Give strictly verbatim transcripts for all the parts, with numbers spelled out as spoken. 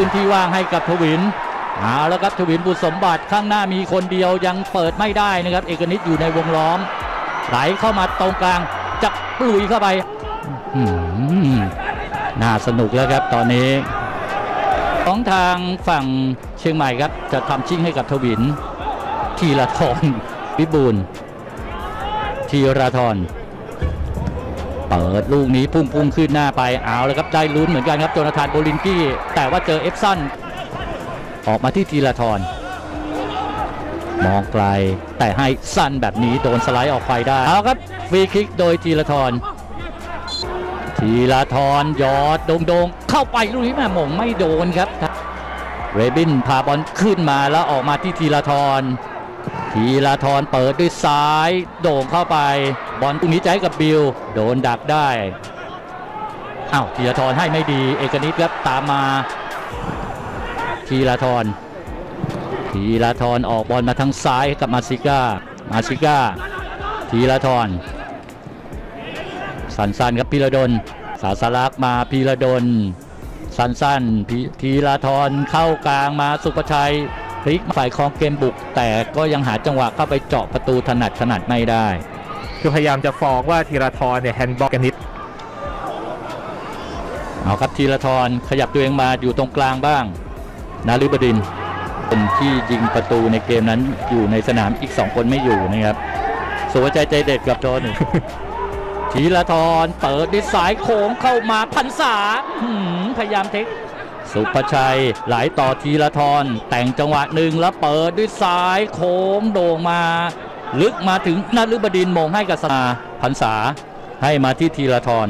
พื้นที่ว่างให้กับทวินเอาแล้วครับทวินบุตรสมบัติข้างหน้ามีคนเดียวยังเปิดไม่ได้นะครับเอกนิตอยู่ในวงล้อมไหลเข้ามาตรงกลางจับลุยเข้าไปน่าสนุกแล้วครับตอนนี้ของทางฝั่งเชียงใหม่ครับจะทำชิ่งให้กับทวินธีรธรวิบูลย์ธีรธรเปิดลูกนี้พุ่งพุ่งขึ้นหน้าไปเอาเลยครับได้ลุ้นเหมือนกันครับโจนาธานโบลินกี้แต่ว่าเจอเอฟซันออกมาที่ธีรธรมองไกลแต่ให้สั้นแบบนี้โดนสไลด์ออกไปได้เอาครับฟรีคิกโดยธีรธรธีรธรยอดโด่งๆเข้าไปลูกนี้แม่หม่งไม่โดนครับเรบินพาบอลขึ้นมาแล้วออกมาที่ธีรธรธีรธรเปิดด้วยซ้ายโด่งเข้าไปบอลตรงนี้ใจกับบิลโดนดักได้อ้าวธีรธรให้ไม่ดีเอกนิตครับตามมาธีรธรธีรธรออกบอลมาทางซ้ายกับมาซิก้ามาซิก้าธีรธรสั้นๆครับพีระดลสาสลักมาพีระดลสั้นๆธีรธรเข้ากลางมาสุภชัยพลิกฝ่ายครองเกมบุกแต่ก็ยังหาจังหวะเข้าไปเจาะประตูถนัดถนัดไม่ได้คือพยายามจะฟ้องว่าธีรธรเนี่ยแฮนด์บอลกันนิดเอาครับธีรธรขยับตัวเองมาอยู่ตรงกลางบ้างนาฤบดินทร์คนที่ยิงประตูในเกมนั้นอยู่ในสนามอีกสองคนไม่อยู่นะครับสุภชัยใจเด็ดกับโจนธีรธรเปิดด้วยสายโค้งเข้ามาพันษาพยายามเทคสุภชัยไหลต่อธีรธรแต่งจังหวะหนึ่งแล้วเปิดด้วยซ้ายโค้งโด่งมาลึกมาถึงนฤบดินทร์มงให้กับสนาพันษาให้มาที่ธีรธร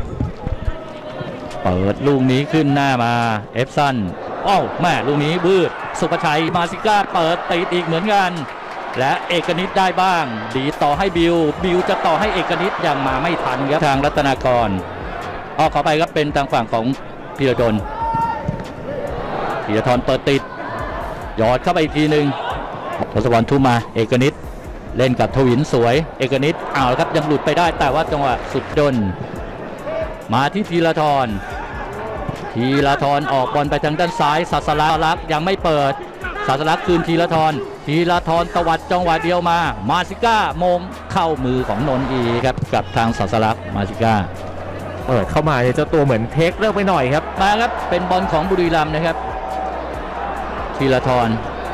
เปิดลูกนี้ขึ้นหน้ามาเอฟซันอ้าวแม่ลูกนี้บืดสุภชัยมาซิก้าเปิดติดอีกเหมือนกันและเอกนิตได้บ้างดีต่อให้บิวบิวจะต่อให้เอกนิตยังมาไม่ทันครับทางรัตนากรอ้อขอไปครับเป็นทางฝั่งของพีระดลธีรธรเปิดติดยอดเข้าไปอีกทีหนึ่งทศวรรษทุ่มมาเอกนิตเล่นกับทวินสวยเอกนิตเอาละครับยังหลุดไปได้แต่ว่าจังหวะสุดดนมาที่ธีรธรธีรธรออกบอลไปทางด้านซ้ายศาสลักษณ์ยังไม่เปิดศาสลักษณ์คืนธีรธรธีรธรตวัดจังหวะเดียวมามาซิก้ามงเข้ามือของนนท์อีครับกับทางศาสลักษณ์มาซิก้าเปิดเข้ามาเนี่ยเจ้าตัวเหมือนเทคเลิกไปหน่อยครับมาครับเป็นบอลของบุรีรัมย์นะครับธีรธร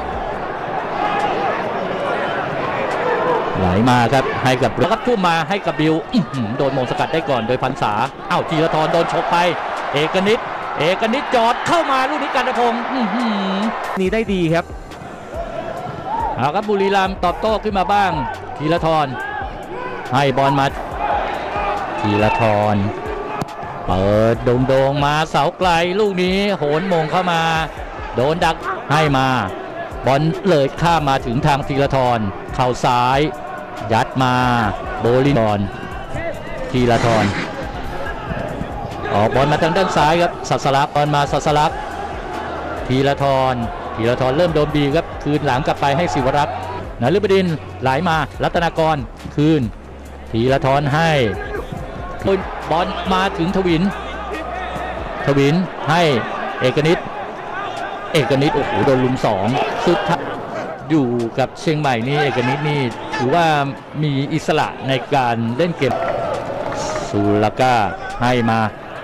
ไหลมาครับให้กับแล้วก็ทุ่มมาให้กับบิวโดนมงสกัดได้ก่อนโดยพันษาอ้าวธีรธรโดนชกไปเอกนิตเอกนิตจอดเข้ามาลูกนี้กันพงศ์นี่ได้ดีครับเอาครับบุรีรัมย์ตอบโต้ขึ้นมาบ้างธีรธรให้บอลมาธีรธรเปิดโด่งๆมาเสาไกลลูกนี้โหนมงเข้ามาโดนดักให้มาบอลเลยข้ามมาถึงทางธีรธรเข่าซ้ายยัดมาโบลินอนธีรธรออกบอลมาทางด้านซ้ายครับศาสลักษณ์บอลมาศาสลักษณ์ธีรธรธีรธรเริ่มโดนบีครับคืนหลังกลับไปให้ศิวรักษ์นฤบดินทร์ไหลมารัตนากรคืนธีรธรให้บอลมาถึงทวินทวินให้เอกนิตเอกนิตโอ้โหโดนลุมสองสุดท้ายอยู่กับเชียงใหม่นี่เอกนิตนี่ถือว่ามีอิสระในการเล่นเกมสุลกาให้มา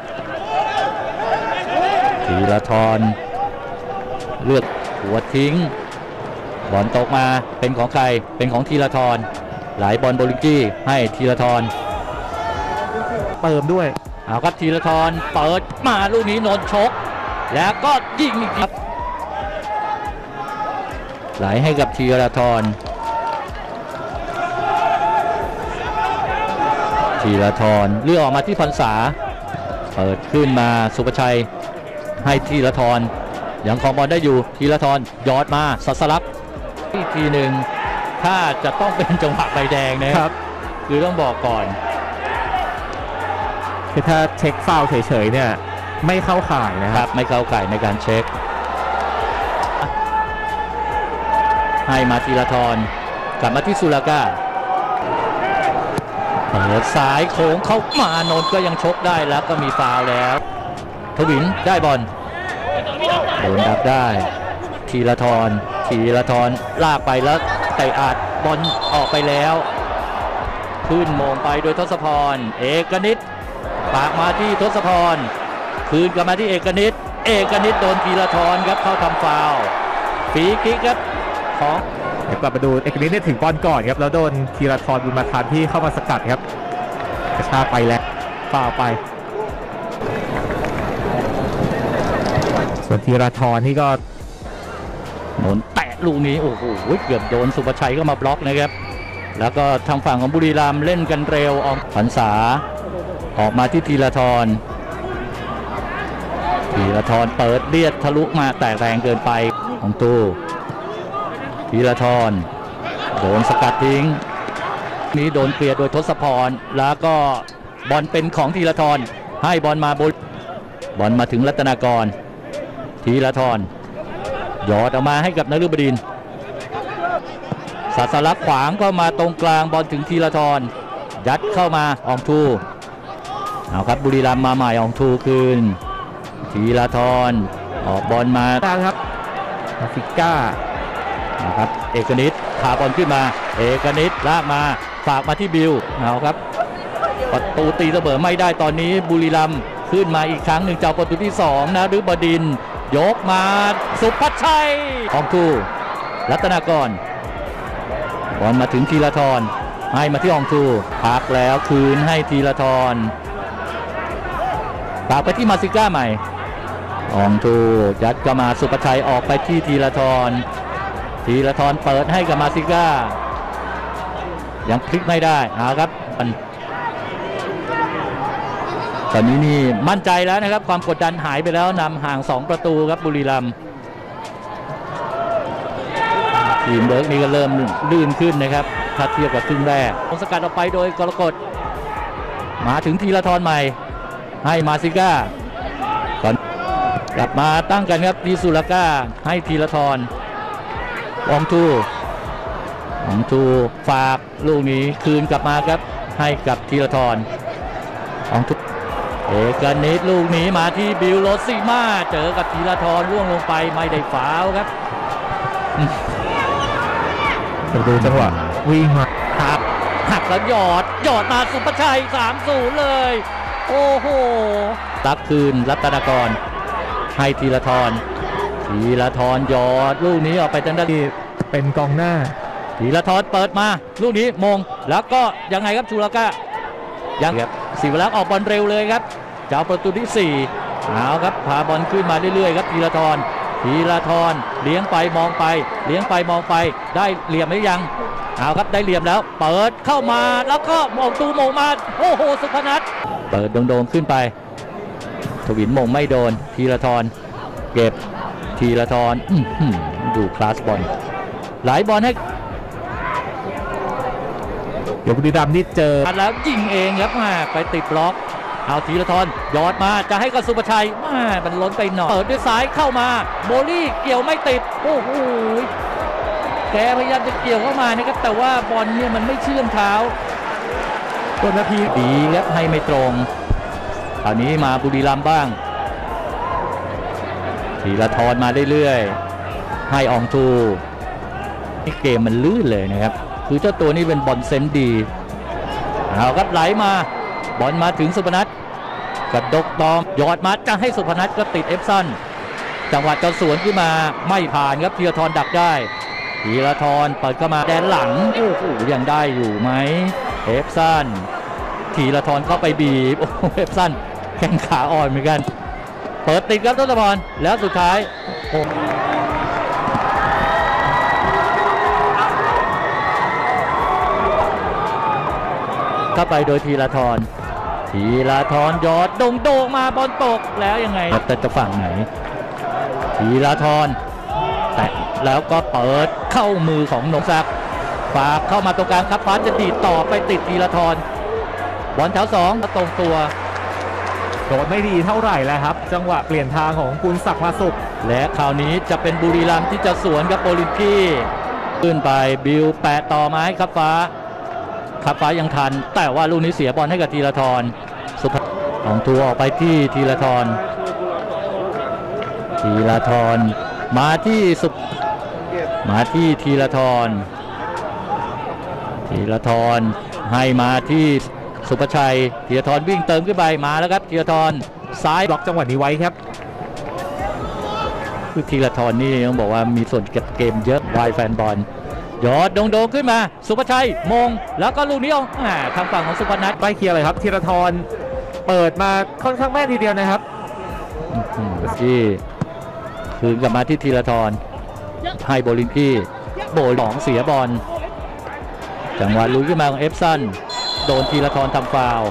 ธีรธรเลือกหัวทิ้งบอลตกมาเป็นของใครเป็นของธีรธรหลายบอลโบลิงกี้ให้ธีรธรเติมด้วยเอาครับธีรธรเปิดมาลูกนี้นนท์ชกแล้วก็ยิงอีกครับไหลให้กับธีรธรธีรธรเลือกออกมาที่พรรษาเปิดขึ้นมาสุภชัยให้ธีรธรยังครองบอลได้อยู่ธีรธรยอดมาศาสลักษณ์อีกทีหนึ่งถ้าจะต้องเป็นจังหวะใบแดงนะครับคือต้องบอกก่อนคือถ้าเช็คฟาวล์เฉยๆเนี่ยไม่เข้าข่ายนะครับไม่เข้าข่ายในการเช็คให้มาธีรธรกลับมาที่สุลกาเปิดซ้ายโค้งเข้ามานนท์ก็ยังชกได้แล้วก็มีฟาวล์แล้วทวินได้บอลโดนดักได้ธีรทรธีรทรลากไปแล้วแต่อาจบอลออกไปแล้วขึ้นโมงไปโดยทศพรเอกนิตปากมาที่ทศพรคืนกลับมาที่เอกนิตเอกนิตโดนธีรทรครับเข้าทำฟาวล์ฟรีคิกครับของเดี๋ยวกลับมาดูเอกนิตเนี่ยถึงบอลก่อนครับแล้วโดนธีรทรบุญมาทันที่เข้ามาสกัดครับกระชากไปแล้วฟาวล์ไปส่วนธีรทรนี่ก็โดนแตะลูกนี้โอ้โหเกือบโดนสุภชัยก็มาบล็อกนะครับแล้วก็ทางฝั่งของบุรีรัมย์เล่นกันเร็วออกพรรษาออกมาที่ธีรทรธีรทรเปิดเลียดทะลุมาแต่แรงเกินไปของตู้ธีรทรโดนสกัดทิ้งนี้โดนเคลียร์โดยทศพรแล้วก็บอลเป็นของธีรทรให้บอลมาบอลบอลมาถึงรัตนากรธีรทรหยอดออกมาให้กับนฤบดินทร์ศาสลักษ์ขวางเข้ามาตรงกลางบอลถึงธีรทรยัดเข้ามาอองทูเอาครับบุรีรัมย์มาใหม่อองทูคืนธีรทรออกบอลมาครับอาฟิก้านะครับเอกนิตพาบอลขึ้นมาเอกนิตลากมาฝากมาที่บิวเอาครับประตูตีเสมอไม่ได้ตอนนี้บุรีรัมย์ขึ้นมาอีกครั้งหนึ่งเจ้าประตูที่สองนะฤบดินทร์ยกมาสุภชัยอองทูรัตนากรบอลมาถึงธีรทรให้มาที่อองทูพักแล้วคืนให้ธีรทรฝากไปที่มาซิก้าใหม่อองทูยัดก็มาสุภชัยออกไปที่ธีรทรธีรทรเปิดให้กับมาซิก้ายังพลิกไม่ได้เอาครับตอนนี้นี่มั่นใจแล้วนะครับความกดดันหายไปแล้วนำห่างสองประตูครับบุรีรัมย์ทีมเบิร์กนี่ก็เริ่มลื่นขึ้นนะครับถ้าเทียบกับครึ่งแรกสกัดออกไปโดยกรกฎมาถึงธีรทรใหม่ให้มาซิก้าก่อนกลับมาตั้งกันครับดีสุลก้าให้ธีรทรอองทูอองทูฝากลูกนี้คืนกลับมาครับให้กับธีรทรอองทูเอกนิตลูกนี้มาที่บิลโรซิมาเจอกับธีรทรร่วงลงไปไม่ได้ฟาวล์ครับดูจังหวะวิ่งมาหักหักแล้วหยอดหยอดมาสุภชัย สามศูนย์ เลยโอ้โหตักคืนรัตนากรให้ธีรทรธีรทรหยอดลูกนี้ออกไปทางด้านเป็นกองหน้าธีรทรเปิดมาลูกนี้มงแล้วก็ยังไงครับชูลก้ายังครับศิวรักษ์ออกบอลเร็วเลยครับเจ้าประตูที่สี่เอาครับพาบอลขึ้นมาเรื่อยๆครับธีรทรธีรทรเลี้ยงไปมองไปเลี้ยงไปมองไปได้เหลี่ยมหรือยังเอาครับได้เหลี่ยมแล้วเปิดเข้ามาแล้วก็มองตูมงมาโอ้โหสุพนัทเปิดโดงๆขึ้นไปทวินมงไม่โดนธีรทรเก็บธีรทรดูคลาสบอลหลายบอลให้เดี๋ยวบุรีรัมย์นี่เจอแล้วยิงเองครับมาไปติดบล็อกเอาธีรทรยอดมาจะให้กับสุภชัยมามันล้นไปหน่อยเปิดด้วยซ้ายเข้ามาโบลี่เกี่ยวไม่ติดโอ้โหแกพยายามจะเกี่ยวเข้ามานะครับแต่ว่าบอลเนี่ยมันไม่เชื่อมเท้าตัวนาทีดีครับให้ไม่ตรงคราวนี้มาบุรีรัมย์บ้างธีรทรมาเรื่อยๆให้อองทูนี่เกมมันลื่นเลยนะครับคือเจ้าตัวนี้เป็นบอลเซนส์ดีเอาครับไหลมาบอลมาถึงสุพนัทกระดกตอมยอดมาจะให้สุพนัทก็ติดเอฟซันจังหวะจะสวนขึ้นมาไม่ผ่านครับธีรทรดักได้ธีรทรเปิดเข้ามาแดนหลังโอ้โหยังได้อยู่ไหมเอฟซันธีรทรเข้าไปบีบโอ้เอฟซันแข้งขาอ่อนเหมือนกันเปิดติดครับทศพรแล้วสุดท้ายเข้าไปโดยธีรทรธีรทรยอดโด่งโด่งมาบอลตกแล้วยังไงแต่จะฝั่งไหนธีรทรแต่แล้วก็เปิดเข้ามือของนงศักดิ์ฝากเข้ามาตรงกลางครับฟ้าจะดีดต่อไปติดธีรทรบอลแถวสองตรงตัวโดนไม่ดีเท่าไหร่แล้วครับจังหวะเปลี่ยนทางของกุลศักดิ์มาสุขและคราวนี้จะเป็นบุรีรัมย์ที่จะสวนกับโอลิมพีขึ้นไปบิวแปะต่อไม้ครับฟ้าขับฟ้ายังทันแต่ว่าลูกนี้เสียบอลให้กับธีรทรสุภของตัวออกไปที่ธีรทรธธีรทรมาที่สุมาที่ธีรทรธีรทรให้มาที่สุภชัยธีรทรวิ่งเติมขึ้นไปมาแล้วครับธีรทรซ้ายบล็อกจังหวะนี้ไว้ครับคือธีรทรนี่ต้องบอกว่ามีส่วนเก็บเกมเยอะวายแฟนบอลยอดโด่งๆขึ้นมาสุภชัยมงแล้วก็ลูกนี้เอาอ่าทางฝั่งของสุพนัทใกล้เคียงเลยครับธีรทรเปิดมาค่อนข้างแม่นทีเดียวนะครับที่คืนกลับมาที่ธีรทรให้โบลินกี้โบหลองเสียบอลจังหวะลุยขึ้นมาของเอฟซันโดนธีรทรทำฟาวล์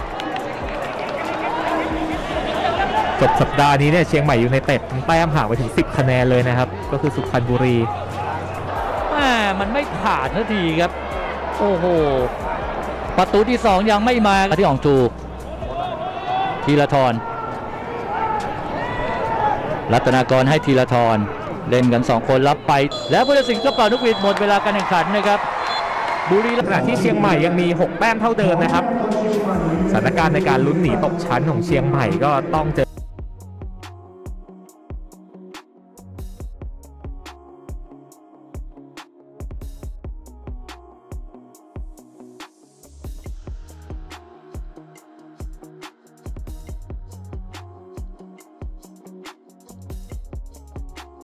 จบสัปดาห์นี้เนี่ยเชียงใหม่ยูไนเต็ดแต้มห่างไปถึงสิบคะแนนเลยนะครับก็คือสุพรรณบุรีมันไม่ขาดนาทีครับโอ้โหประตูที่สองยังไม่มาที่อ่องจูธีรทรรัตนากรให้ธีรทรเล่นกันสองคนรับไปแล้วผู้ตัดสินก็เป่านกหวีดหมดเวลาการแข่งขันนะครับบุรีรัมย์ขณะที่เชียงใหม่ยังมีหกแต้มเท่าเดิมนะครับสถานการณ์ในการลุ้นหนีตกชั้นของเชียงใหม่ก็ต้องเจอ